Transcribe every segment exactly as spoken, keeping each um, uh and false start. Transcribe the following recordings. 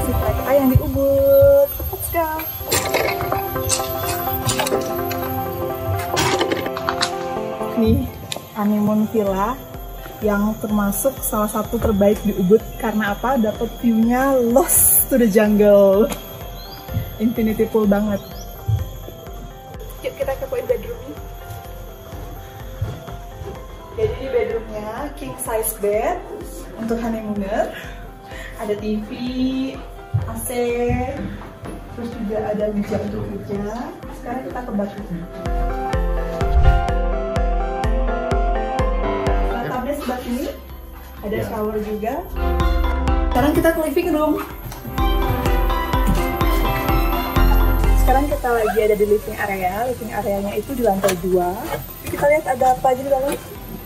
visit mereka yang di Ubud. Let's go! Nih, honeymoon villa yang termasuk salah satu terbaik di Ubud. Karena apa? Dapat view-nya lost to the jungle. Infinity pool banget. Yuk kita kepoin bedroomnya. Jadi di bedroomnya king size bed untuk honeymooner. Ada T V, A C, terus juga ada meja untuk kerja. Sekarang kita ke bathroom. Bathtubnya sebelah sini. Ada shower juga. Sekarang kita ke living room. Sekarang kita lagi ada di living area. Living areanya itu di lantai dua. Kita lihat ada apa aja di dalam.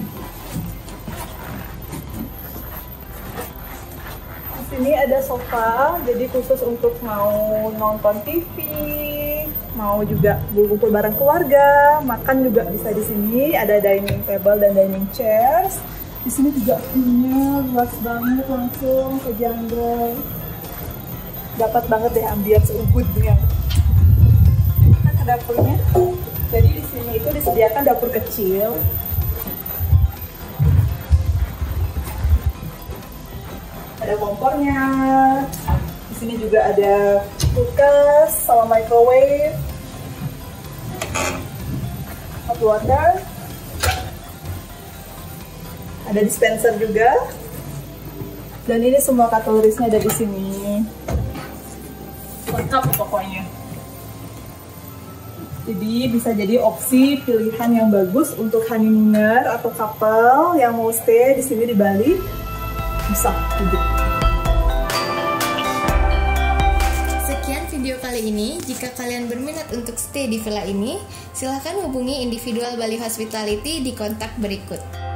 Ini ada sofa, jadi khusus untuk mau nonton T V, mau juga kumpul bareng keluarga, makan juga bisa di sini. Ada dining table dan dining chairs. Di sini juga view-nya luas banget, langsung ke jungle. Dapat banget deh ambience Ubud ya. Kita ke dapurnya. Jadi di sini itu disediakan dapur kecil. Ada kompornya. Di sini juga ada kulkas sama microwave, hot water. Ada dispenser juga. Dan ini semua cutlerysnya ada di sini. Lengkap pokoknya. Jadi bisa jadi opsi pilihan yang bagus untuk honeymooner atau couple yang mau stay di sini di Bali. Bisa hidup. Sekian video kali ini. Jika kalian berminat untuk stay di villa ini, silahkan hubungi Individual Bali Hospitality di kontak berikut.